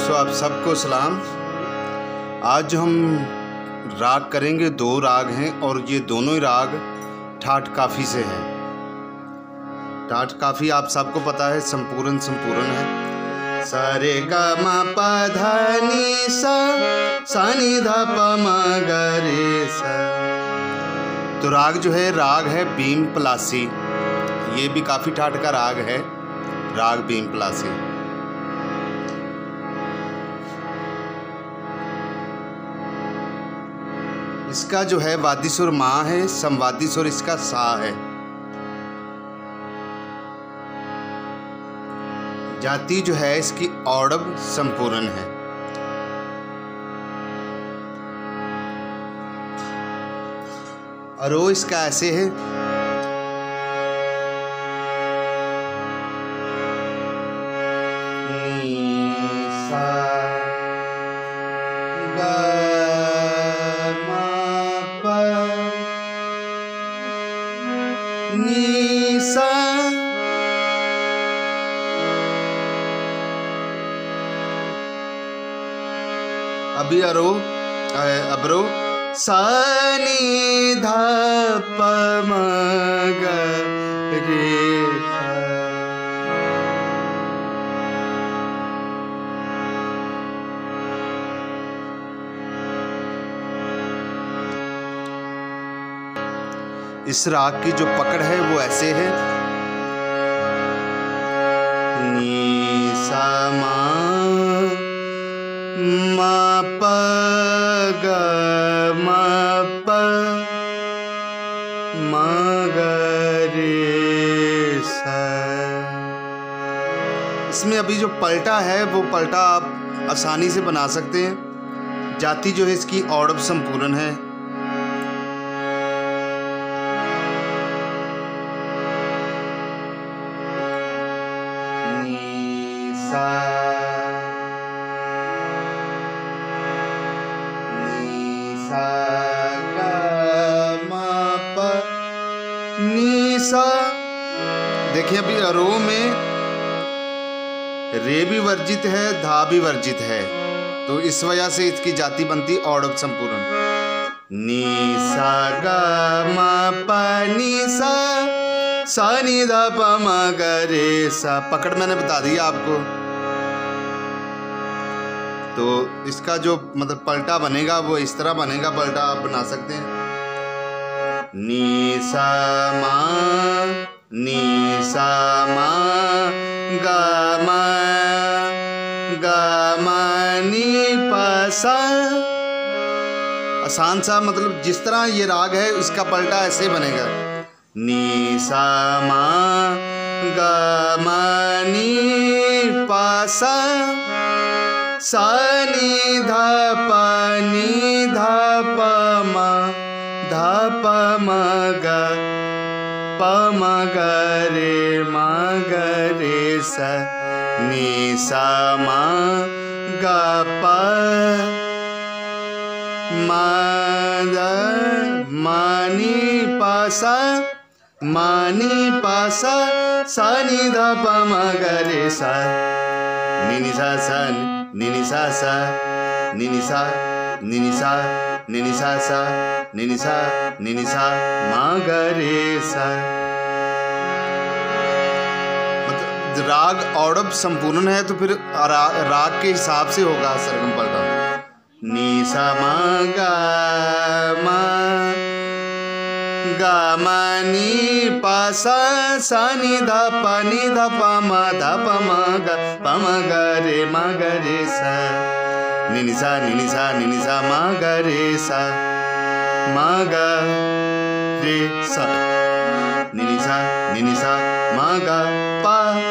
दोस्तों, आप सबको सलाम। आज हम राग करेंगे। दो राग हैं और ये दोनों ही राग ठाट काफ़ी से हैं। ठाट काफ़ी आप सबको पता है, संपूर्ण है। सा रे ग म प ध नि सा नि ध प म ग रे सा। तो राग जो है, राग है बीम पलासी। ये भी काफ़ी ठाट का राग है, राग बीम पलासी। इसका जो है वादी सुर माँ है, समवादी सुर इसका सा है। जाति जो है इसकी औडव संपूर्ण है। अरो इसका ऐसे है। नी सा ग नी सा। अभी अबरो सा नि ध प म ग रे सा। इस राग की जो पकड़ है वो ऐसे है। नी सा मा प ग म प म ग रे सा। इसमें अभी जो पलटा है वो पलटा आप आसानी से बना सकते हैं। जाति जो है इसकी औडव संपूर्ण है। नी सा। देखिए अभी अरो में रे भी वर्जित है, धा भी वर्जित है, तो इस वजह से इसकी जाति बनती औडव संपूर्ण। नी सा ग म प नी सा नि ध प म ग रे सा। पकड़ मैंने बता दिया आपको। तो इसका जो मतलब पलटा बनेगा वो इस तरह बनेगा। पलटा आप बना सकते हैं। नी सा मा ग म नी प सा। आसान सा, मतलब जिस तरह ये राग है इसका पलटा ऐसे बनेगा। नी सा मा ग म नी प सा नि ध प म ग प म ग रे सा। नि सा म ग प म म नि प सा नि ध प म ग रे सा। नि नि सा सा नि नि सा सा नि नि सा नि नि सा नि नि सा सा नि नि सा नि नि सा म ग रे सा। मतलब राग औडव संपूर्ण है तो फिर राग के हिसाब से होगा सरगम पलटा। नी सा म नी प सा नि ध प म ग रे सा। नि नि सा म ग रे सा म ग रे सा। नि नि सा म ग प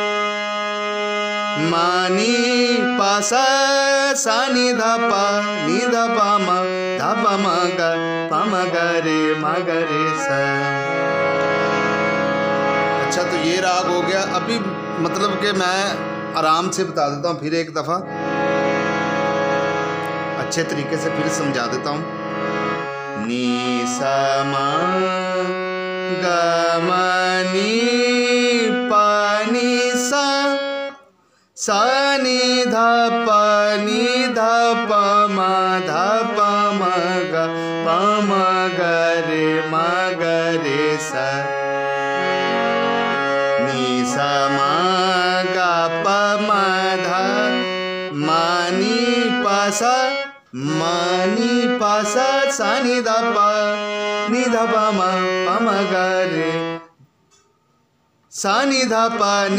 म नी प सा नि ध प म ग रे सा। अच्छा, तो ये राग हो गया। अभी मतलब कि मैं आराम से बता देता हूँ फिर एक दफ़ा, अच्छे तरीके से फिर समझा देता हूँ। नी सा म ग म नी प नी सा सा नि ध प नि ध प म ध प म ग प म ग रे सा नि सा म ग प म ध म नि प सा सा नि ध प म ग रे सा नि ध प म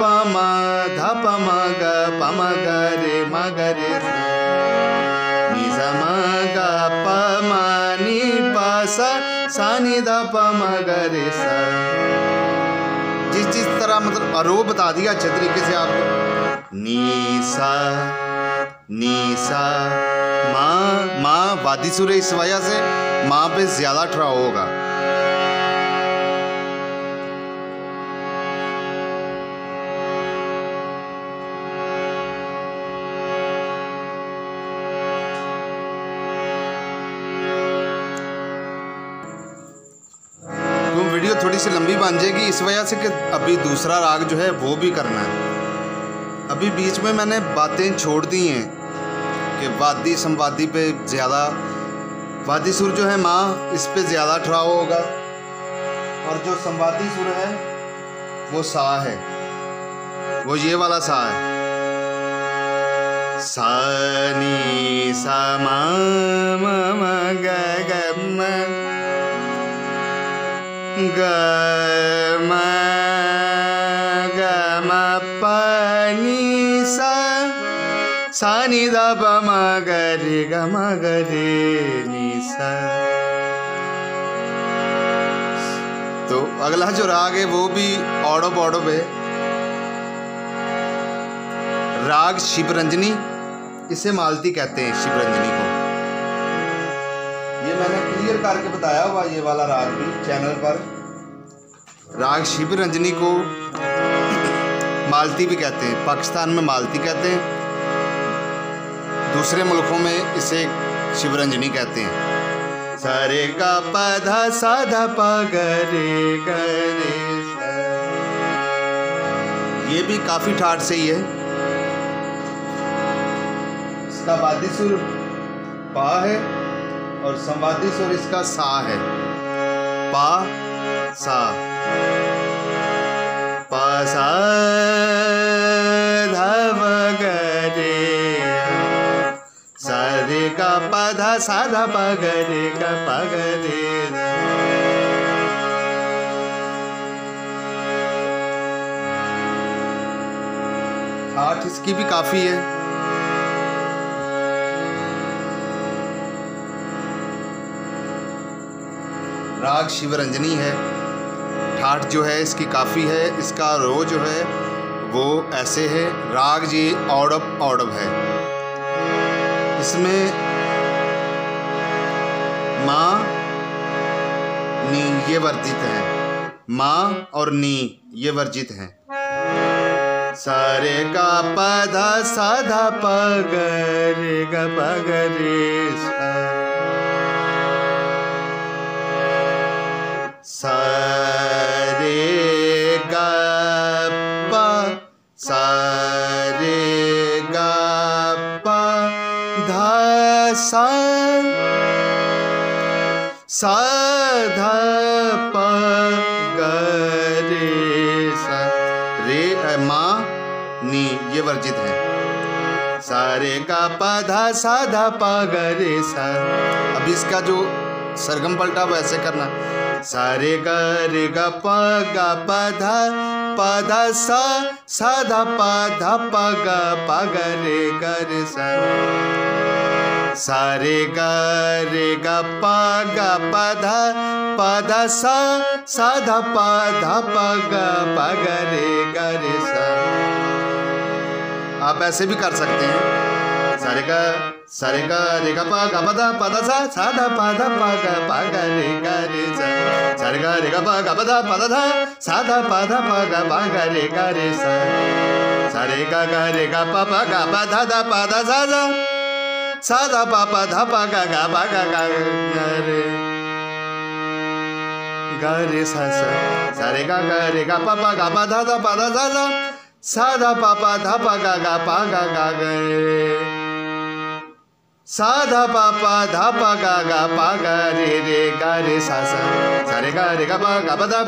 ग प म ग रे नि सा म ग प म नि प सा नि ध प म ग रे सा। जिस तरह मतलब आरोह बता दिया अच्छे तरीके से आपको। नी सा माँ वादी सुर इस वजह से माँ पे ज्यादा ठहराव होगा। तो वीडियो थोड़ी सी लंबी बन जाएगी इस वजह से कि अभी दूसरा राग जो है वो भी करना है। अभी बीच में मैंने बातें छोड़ दी हैं कि वादी संवादी पे ज़्यादा, वादी सुर जो है माँ इस पे ज़्यादा ठहराव होगा और जो संवादी सुर है वो सा है, वो ये वाला सा है। सा नि सा म ग ग म ग म प नि सा नि ध प म ग रे नि सा। तो अगला जो राग है वो भी औड़ब है, राग शिवरंजनी, इसे मालती कहते हैं शिवरंजनी को। ये मैंने क्लियर करके बताया हुआ ये वाला राग भी चैनल पर। राग शिवरंजनी को मालती भी कहते हैं, पाकिस्तान में मालती कहते हैं, दूसरे मुल्कों में इसे शिवरंजनी कहते हैं। सा रे गा प ध सा ध प ग रे सा। ये भी काफी ठाठ से ही है। इसका वादी सुर पा है और संवादी सुर इसका सा है। पा सा पा सा ध प ग रे सा रे गा प ध सा ध प ग रे गा प ग रे। ठाठ इसकी भी काफी है। राग शिवरंजनी है, ठाठ जो है इसकी काफ़ी है। इसका रो जो है वो ऐसे है। राग जी औड़ब है। इसमें माँ नी ये वर्जित है, माँ और नी ये वर्जित हैं। सा रे गा प ध सा ध प ग रे ग प ग रे सा। सा रे गा प सा रे गा प ध सा ध प ग रे सा। रे माँ नी ये वर्जित है। सा रे गा प ध सा ध प ग रे सा। अब इसका जो सरगम पलटा वैसे करना। सा रे ग प ध सा ध प ग रे सा। सा रे ग प ध सा ध प ग रे सा। आप ऐसे भी कर सकते हैं। सा रे ग प ग ध सा ध प ग रे सा। सा रे ग प ग ध सा ध प ग रे सा। सा रे ग प ग ध सा ध प ध ग रे सा। सा रे ग प ग ध सा सा धा पा गा गा गा रे, सा धा पा गा रे गा रे सा रे गा पा धा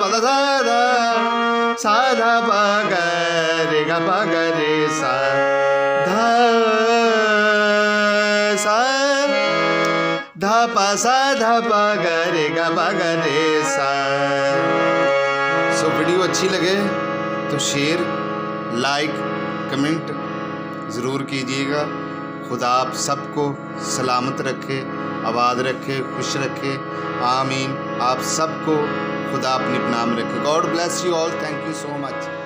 सा धा पा गा रे सा धा पा गा रे सा। सो वीडियो अच्छी लगे तो शेयर, लाइक, कमेंट ज़रूर कीजिएगा। खुदा आप सबको सलामत रखे, आबाद रखे, खुश रखे, आमीन। आप सबको खुदा अपने नाम रखे। God bless you all. Thank you so much.